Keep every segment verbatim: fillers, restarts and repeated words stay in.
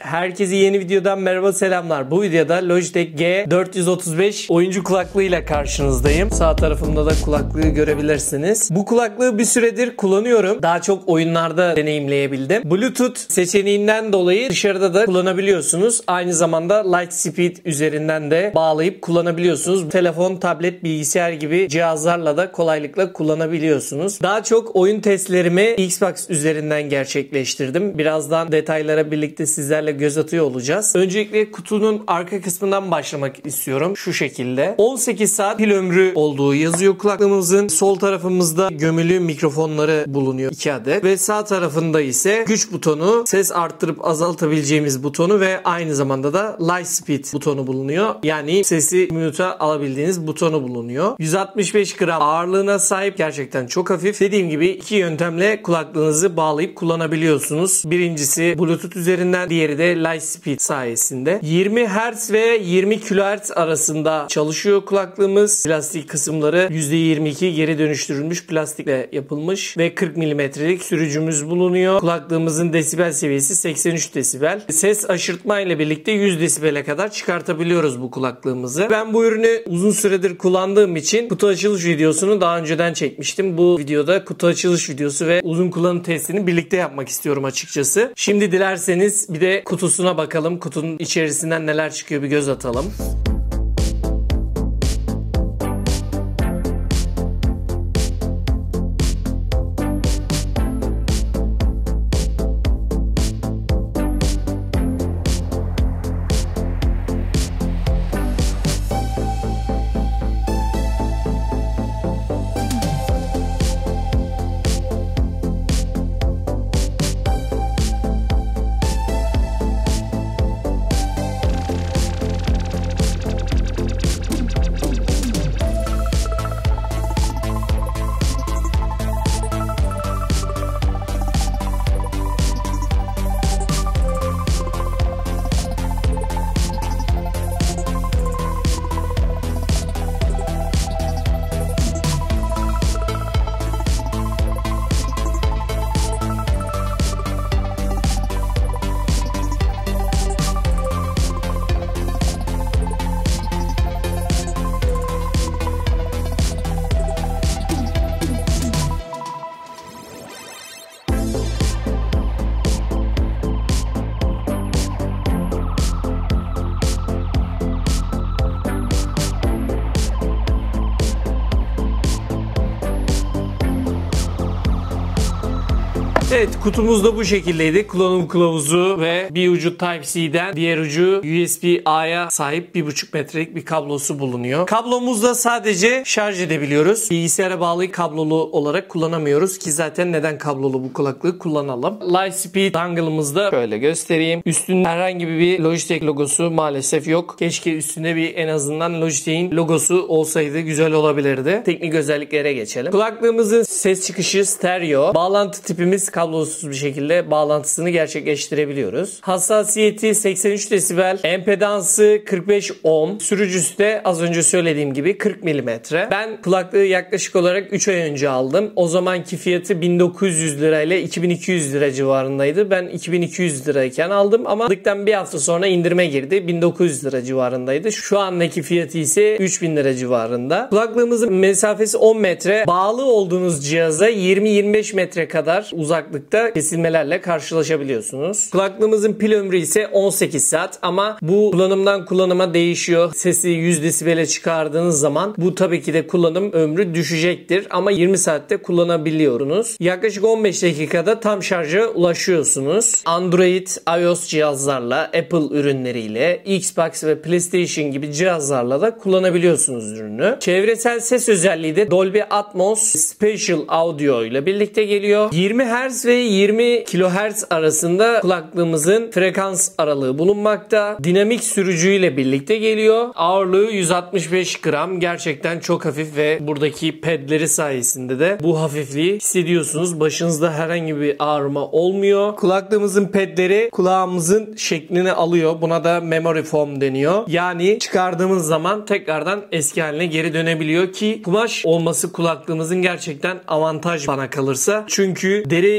Herkese yeni videodan merhaba, selamlar. Bu videoda Logitech G dört yüz otuz beş oyuncu kulaklığıyla karşınızdayım. Sağ tarafımda da kulaklığı görebilirsiniz. Bu kulaklığı bir süredir kullanıyorum. Daha çok oyunlarda deneyimleyebildim. Bluetooth seçeneğinden dolayı dışarıda da kullanabiliyorsunuz. Aynı zamanda Lightspeed üzerinden de bağlayıp kullanabiliyorsunuz. Telefon, tablet, bilgisayar gibi cihazlarla da kolaylıkla kullanabiliyorsunuz. Daha çok oyun testlerimi Xbox üzerinden gerçekleştirdim. Birazdan detaylara birlikte sizlerle göz atıyor olacağız. Öncelikle kutunun arka kısmından başlamak istiyorum. Şu şekilde. on sekiz saat pil ömrü olduğu yazıyor kulaklığımızın. Sol tarafımızda gömülü mikrofonları bulunuyor, iki adet. Ve sağ tarafında ise güç butonu, ses arttırıp azaltabileceğimiz butonu ve aynı zamanda da Lightspeed butonu bulunuyor. Yani sesi mute'a alabildiğiniz butonu bulunuyor. yüz altmış beş gram ağırlığına sahip, gerçekten çok hafif. Dediğim gibi iki yöntemle kulaklığınızı bağlayıp kullanabiliyorsunuz. Birincisi Bluetooth üzerinden, diğeri de Lightspeed sayesinde. yirmi hertz ve yirmi kilohertz arasında çalışıyor kulaklığımız. Plastik kısımları yüzde yirmi iki geri dönüştürülmüş plastikle yapılmış ve kırk milimetrelik sürücümüz bulunuyor. Kulaklığımızın desibel seviyesi seksen üç desibel. Ses aşırtma ile birlikte yüz desibele kadar çıkartabiliyoruz bu kulaklığımızı. Ben bu ürünü uzun süredir kullandığım için kutu açılış videosunu daha önceden çekmiştim. Bu videoda kutu açılış videosu ve uzun kullanım testini birlikte yapmak istiyorum açıkçası. Şimdi dilerseniz bir de kutusuna bakalım. Kutunun içerisinden neler çıkıyor bir göz atalım. Evet, kutumuz da bu şekildeydi. Kullanım kılavuzu ve bir ucu Type-C'den, diğer ucu U S B A'ya sahip bir buçuk metrelik bir kablosu bulunuyor. Kablomuzda sadece şarj edebiliyoruz. Bilgisayara bağlı kablolu olarak kullanamıyoruz ki zaten neden kablolu bu kulaklığı kullanalım. Lightspeed dongle'ımızda şöyle göstereyim. Üstünde herhangi bir Logitech logosu maalesef yok. Keşke üstünde bir en azından Logitech'in logosu olsaydı güzel olabilirdi. Teknik özelliklere geçelim. Kulaklığımızın ses çıkışı stereo. Bağlantı tipimiz kablosuz bir şekilde bağlantısını gerçekleştirebiliyoruz. Hassasiyeti seksen üç desibel, empedansı kırk beş ohm, sürücüsü de az önce söylediğim gibi kırk milimetre. Ben kulaklığı yaklaşık olarak üç ay önce aldım. O zamanki fiyatı bin dokuz yüz lira ile iki bin iki yüz lira civarındaydı. Ben iki bin iki yüz lirayken aldım ama aldıktan bir hafta sonra indirime girdi. bin dokuz yüz lira civarındaydı. Şu andaki fiyatı ise üç bin lira civarında. Kulaklığımızın mesafesi on metre. Bağlı olduğunuz cihaza yirmi yirmi beş metre kadar uzaklıkta kesilmelerle karşılaşabiliyorsunuz. Kulaklığımızın pil ömrü ise on sekiz saat ama bu kullanımdan kullanıma değişiyor. Sesi yüz desibele çıkardığınız zaman bu tabii ki de kullanım ömrü düşecektir ama yirmi saatte kullanabiliyorsunuz. Yaklaşık on beş dakikada tam şarja ulaşıyorsunuz. Android, iOS cihazlarla, Apple ürünleriyle, Xbox ve PlayStation gibi cihazlarla da kullanabiliyorsunuz ürünü. Çevresel ses özelliği de Dolby Atmos Spatial Audio ile birlikte geliyor. yirmi hertz ve yirmi kilohertz arasında kulaklığımızın frekans aralığı bulunmakta. Dinamik sürücüyle birlikte geliyor. Ağırlığı yüz altmış beş gram. Gerçekten çok hafif ve buradaki pedleri sayesinde de bu hafifliği hissediyorsunuz. Başınızda herhangi bir ağrıma olmuyor. Kulaklığımızın pedleri kulağımızın şeklini alıyor. Buna da memory foam deniyor. Yani çıkardığımız zaman tekrardan eski haline geri dönebiliyor ki kumaş olması kulaklığımızın gerçekten avantaj bana kalırsa. Çünkü deri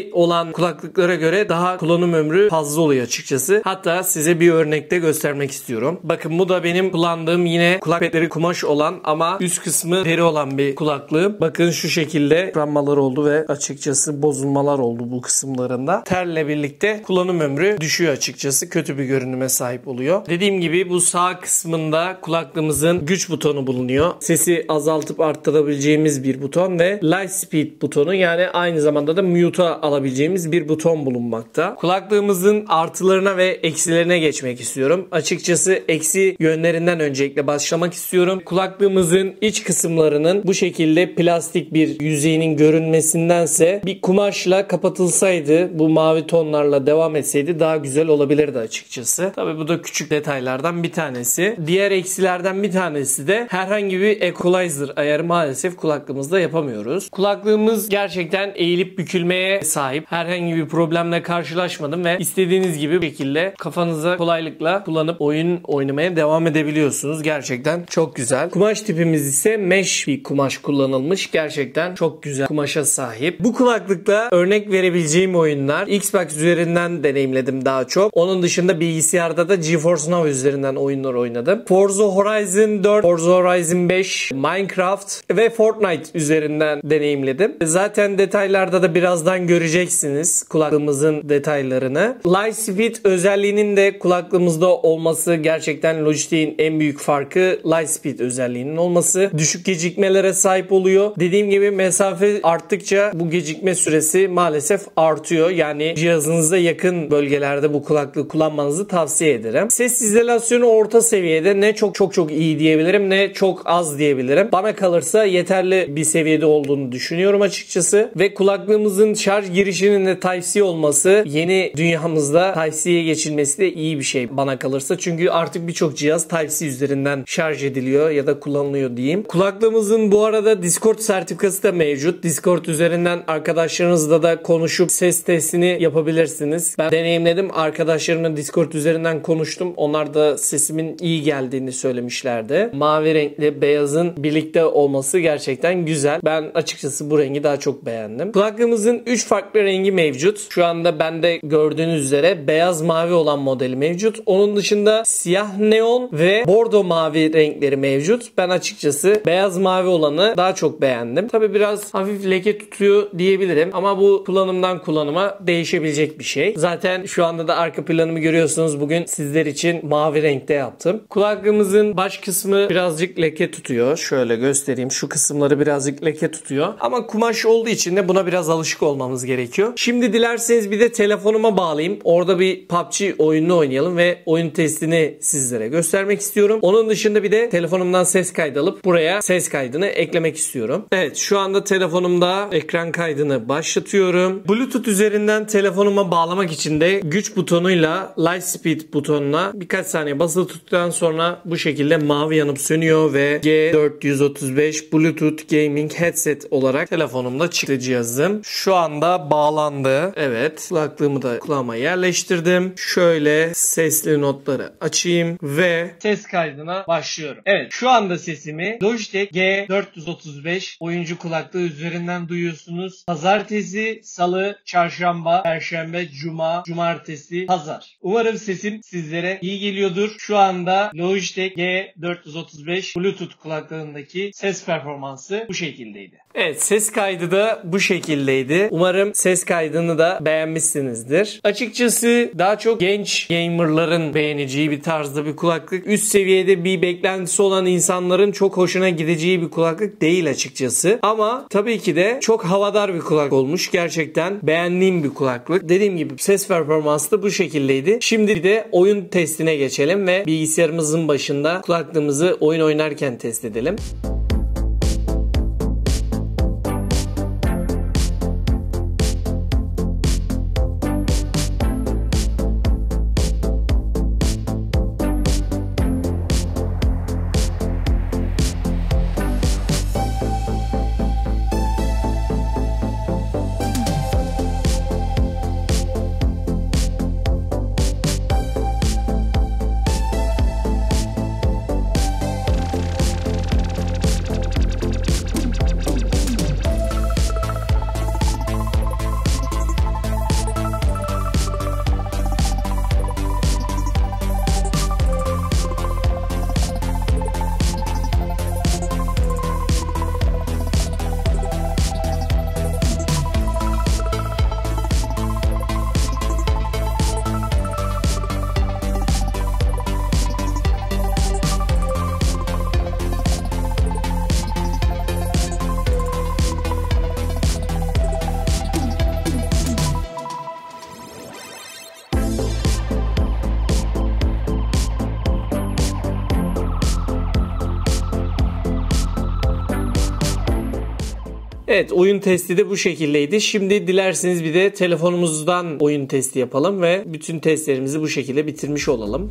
yeni olan kulaklıklara göre daha kullanım ömrü fazla oluyor açıkçası. Hatta size bir örnekte göstermek istiyorum. Bakın bu da benim kullandığım yine kulak petleri kumaş olan ama üst kısmı deri olan bir kulaklığım. Bakın şu şekilde kırılmalar oldu ve açıkçası bozulmalar oldu bu kısımlarında. Terle birlikte kullanım ömrü düşüyor açıkçası. Kötü bir görünüme sahip oluyor. Dediğim gibi bu sağ kısmında kulaklığımızın güç butonu bulunuyor. Sesi azaltıp arttırabileceğimiz bir buton ve light speed butonu, yani aynı zamanda da mute'a alabileceğimiz bir buton bulunmakta. Kulaklığımızın artılarına ve eksilerine geçmek istiyorum. Açıkçası eksi yönlerinden öncelikle başlamak istiyorum. Kulaklığımızın iç kısımlarının bu şekilde plastik bir yüzeyinin görünmesindense bir kumaşla kapatılsaydı, bu mavi tonlarla devam etseydi daha güzel olabilirdi açıkçası. Tabii bu da küçük detaylardan bir tanesi. Diğer eksilerden bir tanesi de herhangi bir equalizer ayarı maalesef kulaklığımızda yapamıyoruz. Kulaklığımız gerçekten eğilip bükülmeye sahip. Herhangi bir problemle karşılaşmadım ve istediğiniz gibi bir şekilde kafanıza kolaylıkla kullanıp oyun oynamaya devam edebiliyorsunuz. Gerçekten çok güzel. Kumaş tipimiz ise mesh bir kumaş kullanılmış. Gerçekten çok güzel kumaşa sahip. Bu kulaklıkla örnek verebileceğim oyunlar Xbox üzerinden deneyimledim daha çok. Onun dışında bilgisayarda da GeForce Now üzerinden oyunlar oynadım. Forza Horizon dört, Forza Horizon beş, Minecraft ve Fortnite üzerinden deneyimledim. Zaten detaylarda da birazdan göreceksiniz kulaklığımızın detaylarını. Light Speed özelliğinin de kulaklığımızda olması gerçekten Logitech'in en büyük farkı Light Speed özelliğinin olması. Düşük gecikmelere sahip oluyor. Dediğim gibi mesafe arttıkça bu gecikme süresi maalesef artıyor. Yani cihazınıza yakın bölgelerde bu kulaklığı kullanmanızı tavsiye ederim. Ses izolasyonu orta seviyede, ne çok çok çok iyi diyebilirim ne çok az diyebilirim. Bana kalırsa yeterli bir seviyede olduğunu düşünüyorum açıkçası. Ve kulaklığımızın şarj girişinin de Type-C olması, yeni dünyamızda Type-C'ye geçilmesi de iyi bir şey bana kalırsa. Çünkü artık birçok cihaz Type-C üzerinden şarj ediliyor ya da kullanılıyor diyeyim. Kulaklığımızın bu arada Discord sertifikası da mevcut. Discord üzerinden arkadaşlarınızla da konuşup ses testini yapabilirsiniz. Ben deneyimledim. Arkadaşlarımla Discord üzerinden konuştum. Onlar da sesimin iyi geldiğini söylemişlerdi. Mavi renkli beyazın birlikte olması gerçekten güzel. Ben açıkçası bu rengi daha çok beğendim. Kulaklığımızın üç farklı rengi mevcut. Şu anda bende gördüğünüz üzere beyaz mavi olan modeli mevcut. Onun dışında siyah neon ve bordo mavi renkleri mevcut. Ben açıkçası beyaz mavi olanı daha çok beğendim. Tabi biraz hafif leke tutuyor diyebilirim ama bu kullanımdan kullanıma değişebilecek bir şey. Zaten şu anda da arka planımı görüyorsunuz. Bugün sizler için mavi renkte yaptım. Kulaklığımızın baş kısmı birazcık leke tutuyor. Şöyle göstereyim. Şu kısımları birazcık leke tutuyor. Ama kumaş olduğu için de buna biraz alışık olmamız gerekiyor. Şimdi dilerseniz bir de telefonuma bağlayayım. Orada bir P U B G oyununu oynayalım ve oyun testini sizlere göstermek istiyorum. Onun dışında bir de telefonumdan ses kaydı alıp buraya ses kaydını eklemek istiyorum. Evet, şu anda telefonumda ekran kaydını başlatıyorum. Bluetooth üzerinden telefonuma bağlamak için de güç butonuyla Light Speed butonuna birkaç saniye basılı tuttuktan sonra bu şekilde mavi yanıp sönüyor ve G dört yüz otuz beş Bluetooth Gaming Headset olarak telefonumda çıktı cihazım. Şu anda bağlandı. Evet, kulaklığımı da kulağıma yerleştirdim. Şöyle sesli notları açayım ve ses kaydına başlıyorum. Evet, şu anda sesimi Logitech G dört yüz otuz beş oyuncu kulaklığı üzerinden duyuyorsunuz. Pazartesi, salı, çarşamba, perşembe, cuma, cumartesi, pazar. Umarım sesim sizlere iyi geliyordur. Şu anda Logitech G dört yüz otuz beş Bluetooth kulaklığındaki ses performansı bu şekildeydi. Evet, ses kaydı da bu şekildeydi. Umarım ses kaydını da beğenmişsinizdir. Açıkçası daha çok genç gamerların beğeneceği bir tarzda bir kulaklık. Üst seviyede bir beklentisi olan insanların çok hoşuna gideceği bir kulaklık değil açıkçası. Ama tabii ki de çok havadar bir kulaklık olmuş. Gerçekten beğendiğim bir kulaklık. Dediğim gibi ses performansı da bu şekildeydi. Şimdi de oyun testine geçelim ve bilgisayarımızın başında kulaklığımızı oyun oynarken test edelim. Evet, oyun testi de bu şekildeydi. Şimdi dilerseniz bir de telefonumuzdan oyun testi yapalım ve bütün testlerimizi bu şekilde bitirmiş olalım.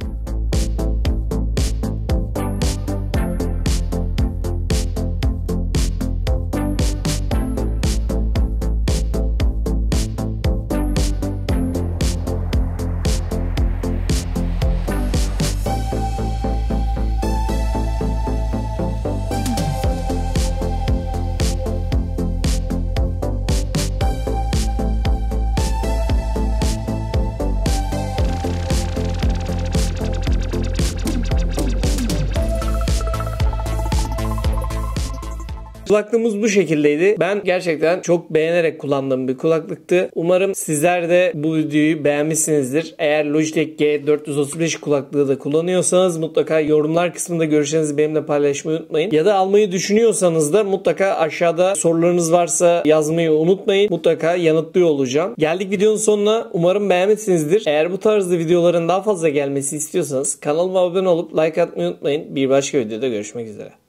Kulaklığımız bu şekildeydi. Ben gerçekten çok beğenerek kullandığım bir kulaklıktı. Umarım sizler de bu videoyu beğenmişsinizdir. Eğer Logitech G dört yüz otuz beş kulaklığı da kullanıyorsanız mutlaka yorumlar kısmında görüşlerinizi benimle paylaşmayı unutmayın. Ya da almayı düşünüyorsanız da mutlaka aşağıda sorularınız varsa yazmayı unutmayın. Mutlaka yanıtlıyor olacağım. Geldik videonun sonuna. Umarım beğenmişsinizdir. Eğer bu tarzda videoların daha fazla gelmesi istiyorsanız kanalıma abone olup like atmayı unutmayın. Bir başka videoda görüşmek üzere.